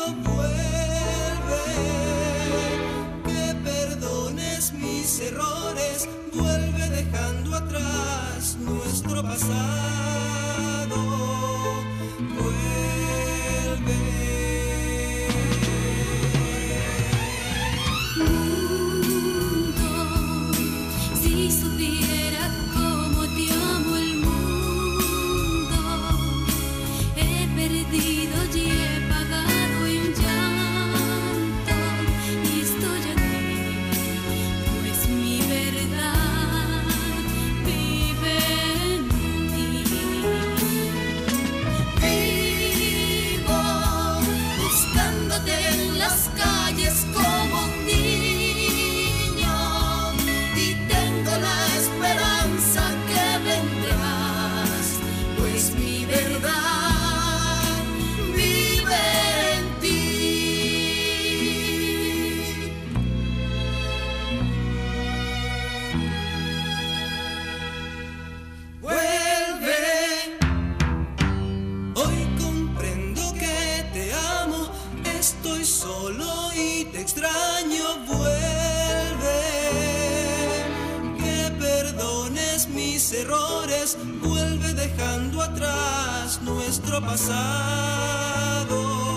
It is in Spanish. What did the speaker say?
vuelve, que perdones mis errores, vuelve dejando atrás nuestro pasado, vuelve. Mundo, si supiera cómo te amo el mundo, he perdido y he pagado en llanto y estoy aquí, pues mi verdad vive en ti. Vivo buscándote en las calles como un niño y tengo la esperanza que vendrás, pues mi verdad vive en ti. Vuelve, hoy comprendo que te amo, estoy solo y te extraño, vuelve, que perdones mis errores, vuelve dejando atrás nuestro pasado.